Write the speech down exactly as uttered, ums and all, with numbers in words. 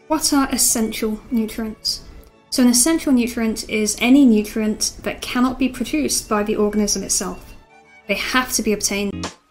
What are essential nutrients? So an essential nutrient is any nutrient that cannot be produced by the organism itself. They have to be obtained